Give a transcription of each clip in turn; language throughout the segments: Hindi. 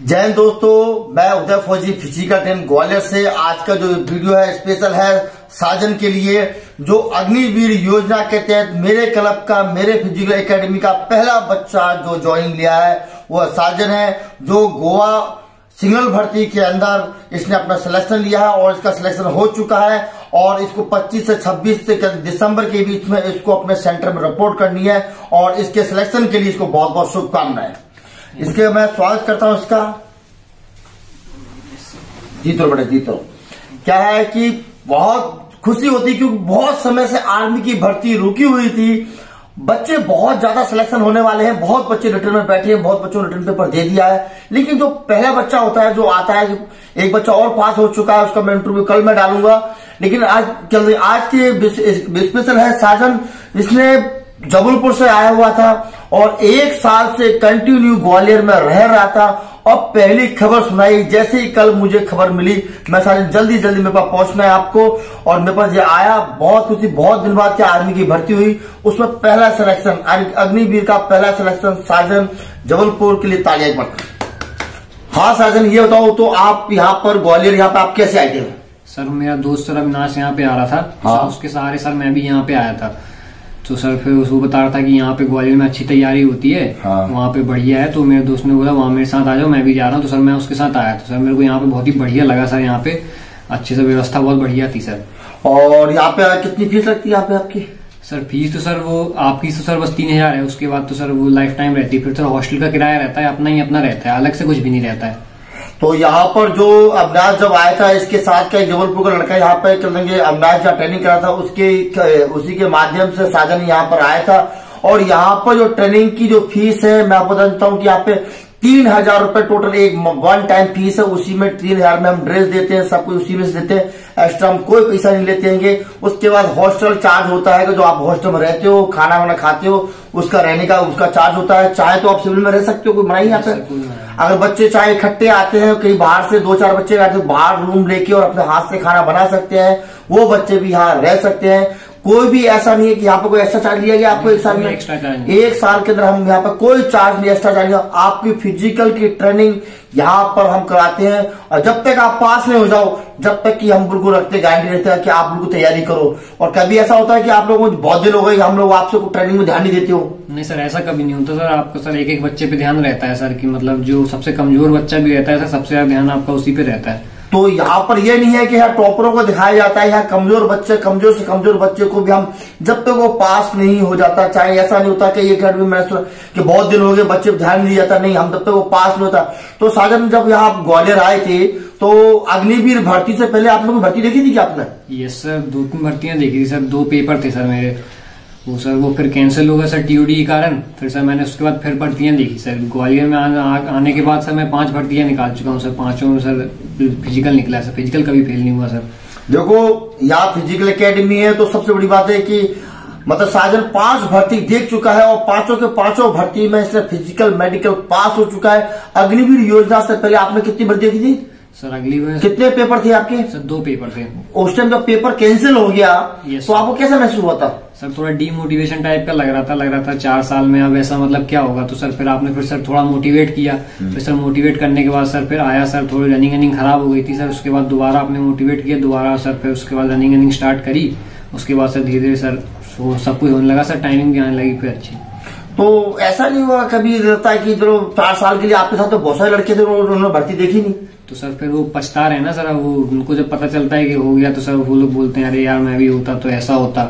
जय हिंद दोस्तों, मैं उदय फौजी फिजिकल ट्रेन ग्वालियर से। आज का जो वीडियो है स्पेशल है साजन के लिए, जो अग्निवीर योजना के तहत मेरे क्लब का, मेरे फिजिकल एकेडमी का पहला बच्चा जो ज्वाइनिंग लिया है वह साजन है, जो गोवा सिंगल भर्ती के अंदर इसने अपना सिलेक्शन लिया है और इसका सिलेक्शन हो चुका है और इसको 25 से 26 से दिसंबर के बीच में इसको अपने सेंटर में रिपोर्ट करनी है और इसके सिलेक्शन के लिए इसको बहुत बहुत शुभकामनाएं। इसके मैं स्वागत करता हूं इसका। जीतो बेटा जीतो। क्या है कि बहुत खुशी होती क्योंकि बहुत समय से आर्मी की भर्ती रुकी हुई थी, बच्चे बहुत ज्यादा सिलेक्शन होने वाले हैं, बहुत बच्चे रिटर्न में बैठे हैं, बहुत बच्चों ने रिटर्न पेपर दे दिया है, लेकिन जो पहला बच्चा होता है जो आता है, एक बच्चा और पास हो चुका है, उसका मैं इंटरव्यू कल मैं डालूंगा। लेकिन आज के स्पेशल है साजन, जिसने जबलपुर से आया हुआ था और 1 साल से कंटिन्यू ग्वालियर में रह रहा था। अब पहली खबर सुनाई, जैसे ही कल मुझे खबर मिली, मैं साजन जल्दी मेरे पास पहुंचना है आपको, और मेरे पास ये आया। बहुत खुशी, बहुत दिन बाद क्या आर्मी की भर्ती हुई, उसमें पहला सिलेक्शन, अग्निवीर का पहला सिलेक्शन साजन जबलपुर के लिए। तालियां पड़ती। हाँ साजन, ये बताओ तो आप यहाँ पर ग्वालियर, यहाँ पे आप कैसे आए थे? सर मेरा दोस्त सर अविनाश यहाँ पे आ रहा था। हाँ। उसके सहारे सर मैं भी यहाँ पे आया था। तो सर फिर उसको बता रहा था कि यहाँ पे ग्वालियर में अच्छी तैयारी होती है। हाँ। वहाँ पे बढ़िया है, तो मेरे दोस्त ने बोला वहाँ मेरे साथ आ जाओ, मैं भी जा रहा हूँ। तो सर मैं उसके साथ आया। तो सर मेरे को यहाँ पे बहुत ही बढ़िया लगा सर, यहाँ पे अच्छे से व्यवस्था बहुत बढ़िया थी सर। और यहाँ पे कितनी फीस लगती है यहाँ पे आपकी? सर फीस तो सर वो आपकी तो सर बस 3000 है, उसके बाद तो सर वो लाइफ टाइम रहती है। फिर सर हॉस्टल का किराया रहता है, अपना ही अपना रहता है, अलग से कुछ भी नहीं रहता है। तो यहाँ पर जो अविनाश जब आया था, इसके साथ का जबलपुर का लड़का यहाँ पे चलेंगे, अविनाश जहाँ ट्रेनिंग करा था उसी के माध्यम से साजन यहाँ पर आया था। और यहाँ पर जो ट्रेनिंग की जो फीस है, मैं आपको बता देता हूँ कि यहाँ पे 3000 रुपए टोटल एक वन टाइम फीस है। उसी में 3000 में हम ड्रेस देते हैं, सब कुछ उसी में से देते हैं, एक्स्ट्रा हम कोई पैसा नहीं लेते हैं। उसके बाद हॉस्टल चार्ज होता है, जो आप हॉस्टल में रहते हो, खाना वाना खाते हो, उसका रहने का उसका चार्ज होता है। चाहे तो आप सिविल में रह सकते हो, कोई मना ही यहाँ पे। अगर बच्चे चाहे इकट्ठे आते हैं, कहीं बाहर से 2-4 बच्चे आते हैं, बाहर रूम लेके और अपने हाथ से खाना बना सकते हैं, वो बच्चे भी यहाँ रह सकते हैं। कोई भी ऐसा नहीं है कि यहाँ पे कोई एक्स्ट्रा चार्ज लिया गया आपको। एक साल में, एक साल के अंदर हम यहाँ पे कोई चार्ज नहीं, एक्स्ट्रा चार्ज। आपकी फिजिकल की ट्रेनिंग यहाँ पर हम कराते हैं, और जब तक आप पास नहीं हो जाओ, जब तक कि हम बिल्कुल रखते गारंटी रहते हैं कि आप बिल्कुल तैयारी करो। और कभी ऐसा होता है कि आप लोगों को बहुत दिन हो गए, हम लोग आपसे ट्रेनिंग में ध्यान नहीं देते हो? नहीं सर, ऐसा कभी नहीं होता सर। आपका सर एक बच्चे पे ध्यान रहता है सर, कि मतलब जो सबसे कमजोर बच्चा भी रहता है सर, सबसे ज्यादा ध्यान आपका उसी पे रहता है। तो यहाँ पर यह नहीं है कि यहाँ टॉपरों को दिखाया जाता है, यहाँ कमजोर बच्चे, कमजोर से कमजोर बच्चे को भी हम जब तक वो पास नहीं हो जाता, चाहे ऐसा नहीं होता कि ये अकेडमी में कि बहुत दिन हो गए बच्चे पर ध्यान नहीं जाता, नहीं, हम जब तक वो पास नहीं होता। तो साजन जब यहाँ आप ग्वालियर आए थे तो अग्निवीर भर्ती से पहले आप लोगों की भर्ती देखी थी क्या आपने? यस सर, 2-3 भर्तियां देखी थी सर। 2 पेपर थे सर मेरे, वो फिर कैंसिल हो गया सर टीओडी के कारण। फिर सर मैंने उसके बाद फिर भर्तियां देखी सर। ग्वालियर में आने के बाद सर मैं 5 भर्तियां निकाल चुका हूँ सर। 5 में सर फिजिकल निकला है सर, फिजिकल कभी फेल नहीं हुआ सर। देखो यहाँ फिजिकल एकेडमी है, तो सबसे बड़ी बात है कि मतलब साजन 5 भर्ती देख चुका है और 5 के 5 भर्ती में इसने फिजिकल मेडिकल पास हो चुका है। अग्निवीर योजना से पहले आपने कितनी भर्ती देखी थी सर? अगली बार कितने पेपर थे आपके? सर 2 पेपर थे। उस टाइम जब पेपर कैंसिल हो गया तो आपको कैसा महसूस हुआ था? सर थोड़ा डीमोटिवेशन टाइप का लग रहा था 4 साल में अब ऐसा मतलब क्या होगा। तो सर फिर आपने फिर सर थोड़ा मोटिवेट किया। फिर सर मोटिवेट करने के बाद सर फिर आया सर, थोड़ी रनिंग खराब हो गई थी सर। उसके बाद दोबारा आपने मोटिवेट किया, दोबारा सर फिर उसके बाद रनिंग स्टार्ट करी। उसके बाद सर धीरे धीरे सर सब कुछ होने लगा सर, टाइमिंग भी आने लगी फिर अच्छी। तो ऐसा नहीं हुआ कभी रहता है कि चलो 4 साल के लिए आपके साथ तो बहुत सारे लड़के थे, उन्होंने भर्ती देखी नहीं? तो सर फिर वो पछता रहे ना सर, वो उनको जब पता चलता है कि हो गया तो सर वो लोग बोलते हैं अरे यार मैं भी होता तो ऐसा होता।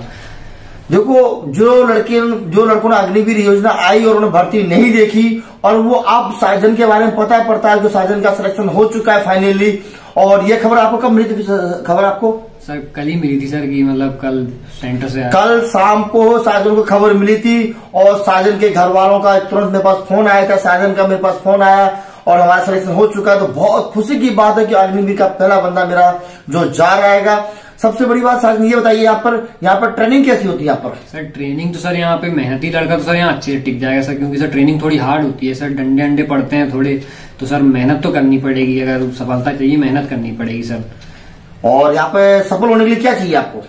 देखो जो लड़कों ने अग्निवीर योजना आई और उन्होंने भर्ती नहीं देखी, और वो अब साजन के बारे में पता है जो साजन का सिलेक्शन हो चुका है फाइनली। और ये खबर आपको कब मिली थी? खबर आपको सर कल ही मिली थी सर, कि मतलब कल सेंटर से कल शाम को साजन को खबर मिली थी। और साजन के घर वालों का तुरंत मेरे पास फोन आया था, साजन का मेरे पास फोन आया और हमारा सिलेक्शन हो चुका है। तो बहुत खुशी की बात है कि अग्निवीर का पहला बंदा मेरा जो जा रहेगा। सबसे बड़ी बात साजन ये बताइए, यहाँ पर ट्रेनिंग कैसी होती है? यहाँ पर सर ट्रेनिंग तो सर यहाँ पे मेहनती लड़का तो सर यहाँ अच्छे से टिक जाएगा सर, क्योंकि सर ट्रेनिंग थोड़ी हार्ड होती है सर, डंडे अंडे पड़ते हैं थोड़े। तो सर मेहनत तो करनी पड़ेगी, अगर सफलता चाहिए मेहनत करनी पड़ेगी सर। और यहाँ पे सफल होने के लिए क्या चाहिए आपको?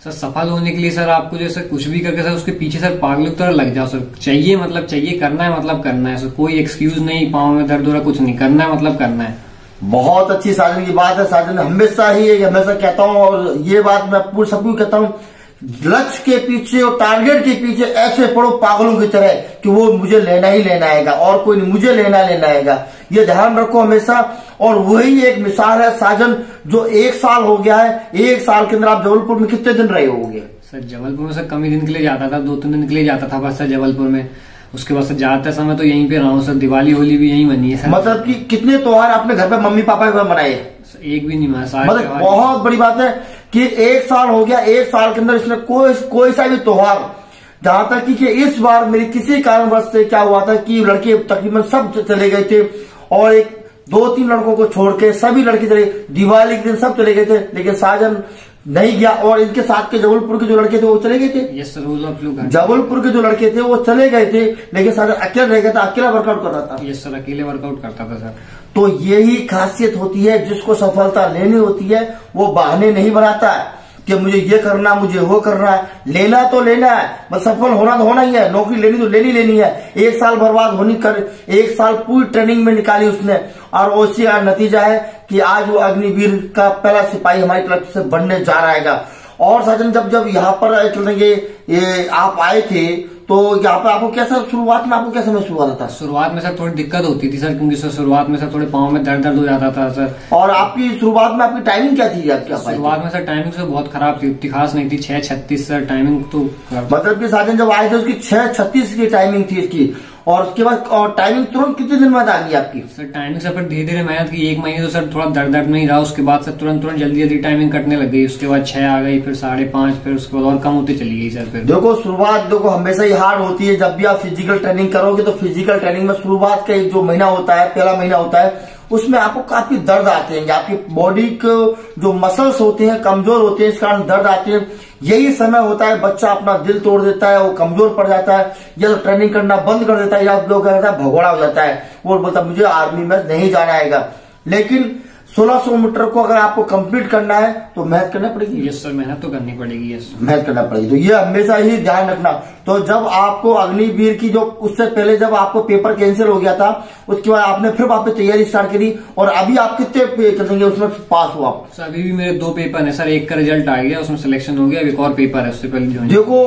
सर सफल होने के लिए सर आपको जैसे कुछ भी करके सर उसके पीछे सर पागलों की तरह लग जाओ सर। चाहिए मतलब चाहिए, करना है मतलब करना है सर। कोई एक्सक्यूज नहीं, पाँव में दर्द हो रहा, कुछ नहीं, करना है मतलब करना है। बहुत अच्छी साजन की बात है। साजन हमेशा ही हमेशा कहता हूँ, और ये बात मैं पूरे सबको कहता हूँ, लक्ष्य के पीछे और टारगेट के पीछे ऐसे पड़ो पागलों की तरह कि वो मुझे लेना ही लेना आएगा और कोई नहीं, मुझे लेना आएगा। ये ध्यान रखो हमेशा। और वही एक मिसाल है साजन, जो 1 साल हो गया है। 1 साल के अंदर आप जबलपुर में कितने दिन रहे होंगे? सर जबलपुर में सर कम ही दिन के लिए जाता था, 2-3 दिन के लिए जाता था बस सर जबलपुर में। उसके बाद से जाते समय तो यहीं पे रहा हूँ सर। दिवाली होली भी यहीं बनी है सर। मतलब कि कितने त्योहार आपने घर पे मम्मी पापा के घर मनाए? एक भी नहीं मना सारे। मतलब बहुत बड़ी बात है कि 1 साल हो गया, 1 साल के अंदर इसने कोई सा भी त्योहार, जहां तक कि इस बार मेरी किसी कारणवश से क्या हुआ था कि लड़के तकरीबन सब चले गए थे, और 2-3 लड़कों को छोड़ के सभी लड़के चले, दिवाली के दिन सब चले गए थे, लेकिन साजन नहीं गया। और इनके साथ के जबलपुर के जो लड़के थे वो चले गए थे। यस सर, वो आप लोग जबलपुर के जो लड़के थे वो चले गए थे, लेकिन साजन अकेला रह गया था, अकेला वर्कआउट कर रहा था। यस सर, अकेले वर्कआउट करता था सर। तो यही खासियत होती है, जिसको सफलता लेनी होती है वो बहाने नहीं बनाता है कि मुझे ये करना, मुझे वो करना है। लेना तो लेना है, बस सफल होना तो होना ही है। नौकरी लेनी तो लेनी है। 1 साल बर्बाद होनी कर, 1 साल पूरी ट्रेनिंग में निकाली उसने, और उसी का नतीजा है कि आज वो अग्निवीर का पहला सिपाही हमारी तरफ से बनने जा रहा है। और साजन जब यहाँ पर चलेंगे, ये आप आए थे तो यहाँ पर आपको कैसा शुरुआत में आपको कैसा महसूस हुआ था? शुरुआत में सर थोड़ी दिक्कत होती थी सर, क्योंकि सर शुरुआत में सर थोड़े पाँव में दर्द हो जाता था सर। और आपकी शुरुआत में आपकी टाइमिंग क्या थी? आपकी शुरुआत में सर टाइमिंग सर बहुत खराब थी, इतनी खास नहीं थी। 6:36 सर टाइमिंग तो। मतलब कि साजन जब आए थे उसकी 6:36 की टाइमिंग थी इसकी, और उसके बाद और टाइमिंग तुरंत कितने दिन बाद आ गई आपकी? सर टाइमिंग सर फिर धीरे धीरे मेहनत की, 1 महीने तो सर थोड़ा दर्द नहीं रहा। उसके बाद सर तुरंत जल्दी टाइमिंग कटने लग गई। उसके बाद 6 आ गई, फिर 5:30, फिर उसके बाद और कम होती चली गई सर। फिर देखो शुरुआत हमेशा ही हार्ड होती है। जब भी आप फिजिकल ट्रेनिंग करोगे तो फिजिकल ट्रेनिंग में शुरुआत का एक जो महीना होता है, पहला महीना होता है, उसमें आपको काफी दर्द आते हैं। आपकी बॉडी के जो मसल्स होते हैं कमजोर होते हैं, इस कारण दर्द आते हैं। यही समय होता है बच्चा अपना दिल तोड़ देता है, वो कमजोर पड़ जाता है, या तो ट्रेनिंग करना बंद कर देता है, या लोग क्या करता है भगोड़ा हो जाता है। वो बोलता मुझे आर्मी में नहीं जाना आएगा। लेकिन 1600 मीटर को अगर आपको कंप्लीट करना है तो मेहनत करना पड़ेगी। यस सर, मेहनत तो करनी पड़ेगी। यस, मेहनत करना पड़ेगी। तो ये हमेशा ही ध्यान रखना। तो जब आपको अग्निवीर की जो उससे पहले जब आपको पेपर कैंसिल हो गया था, उसके बाद आपने फिर वापस तैयारी स्टार्ट करी, और अभी आप कितने करेंगे उसमें पास हुआ? सर अभी भी मेरे 2 पेपर है सर। एक का रिजल्ट आ गया, उसमें सिलेक्शन हो गया। एक और पेपर है उससे पहले।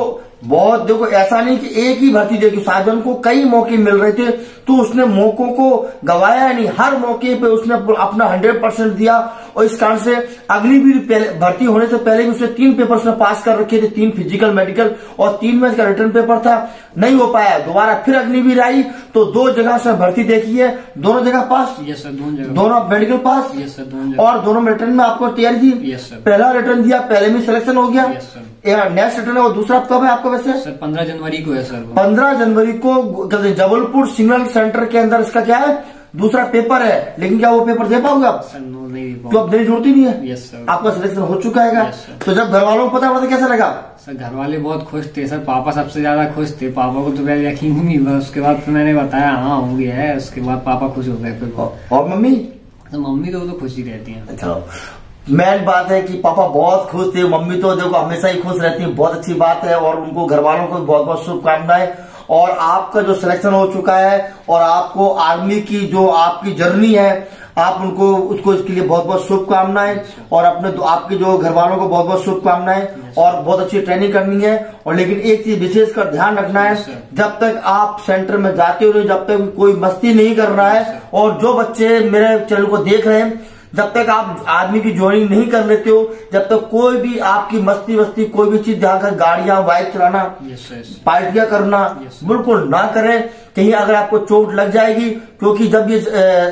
देखो ऐसा नहीं कि एक ही भर्ती देखी, साजन को कई मौके मिल रहे थे, तो उसने मौकों को गवाया नहीं। हर मौके पे उसने अपना 100% दिया, और इस कारण से अग्निवीर भर्ती होने से पहले भी उसने 3 पेपर उसने पास कर रखे थे, 3 फिजिकल मेडिकल, और 3 में इसका रिटर्न पेपर था। नहीं हो पाया, दोबारा फिर अग्निवीर आई तो 2 जगह से भर्ती देखी है, दोनों जगह पास। यस सर, दोनों मेडिकल पास। यस सर, दोनों जगह। और दोनों रिटर्न में आपको तैयारी थी। यस सर, पहला रिटर्न दिया, पहले में सिलेक्शन हो गया। Yes sir. नेक्स्ट रिटर्न है वो दूसरा कब है आपका वैसे? सर 15 जनवरी को है सर। 15 जनवरी को जबलपुर सिग्नल सेंटर के अंदर इसका क्या है, दूसरा पेपर है। लेकिन क्या वो पेपर दे पाओगे आप? सर नो, नहीं दे तो अब देरी जरूरत ही नहीं है। यस सर, आपका सिलेक्शन हो चुका है। Yes sir. तो जब घर वालों को पता पड़ा तो कैसा लगा? सर घर वाले बहुत खुश थे सर। पापा सबसे ज्यादा खुश थे। पापा को तो पहले यकीन नहीं हुआ। उसके बाद फिर मैंने बताया हाँ हो गया है, उसके बाद पापा खुश हो गए। फिर और मम्मी? तो मम्मी तो खुश ही रहती है। अच्छा, मेन बात है कि पापा बहुत खुश थे, मम्मी तो देखो हमेशा ही खुश रहती है। बहुत अच्छी बात है, और उनको घर वालों को बहुत बहुत शुभकामनाएं। और आपका जो सिलेक्शन हो चुका है, और आपको आर्मी की जो आपकी जर्नी है, आप उनको उसको इसके लिए बहुत बहुत शुभकामनाएं। और अपने आपके जो घर वालों को बहुत बहुत शुभकामनाएं, और बहुत अच्छी ट्रेनिंग करनी है। और लेकिन एक चीज विशेष कर ध्यान रखना है, जब तक आप सेंटर में जाते हो जब तक कोई मस्ती नहीं करना है। और जो बच्चे मेरे चैनल को देख रहे हैं, जब तक आप आर्मी की ज्वाइनिंग नहीं कर लेते हो, जब तक कोई भी आपकी मस्ती कोई भी चीज ध्यान कर, गाड़ियां बाइक चलाना, पार्टियां करना बिल्कुल ना करें। कहीं अगर आपको चोट लग जाएगी, क्योंकि जब ये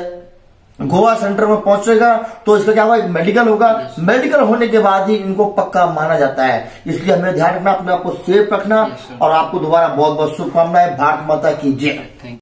गोवा सेंटर में पहुंचेगा तो इसका क्या होगा, मेडिकल होगा। मेडिकल होने के बाद ही इनको पक्का माना जाता है। इसलिए हमें ध्यान रखना, अपने आप को सेफ रखना। और आपको दोबारा बहुत बहुत शुभकामनाएं। भारत माता की जय।